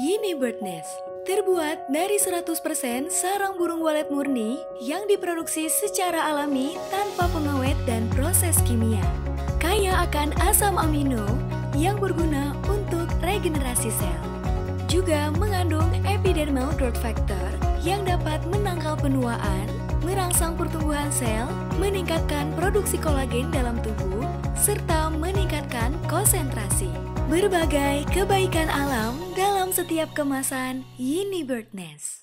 Yini Bird Nest terbuat dari 100% sarang burung walet murni yang diproduksi secara alami tanpa pengawet dan proses kimia. Kaya akan asam amino yang berguna untuk regenerasi sel. Juga mengandung epidermal growth factor yang dapat menangkal penuaan, merangsang pertumbuhan sel, meningkatkan produksi kolagen dalam tubuh, serta meningkatkan konsentrasi. Berbagai kebaikan alam dalam setiap kemasan Yini Bird Nest.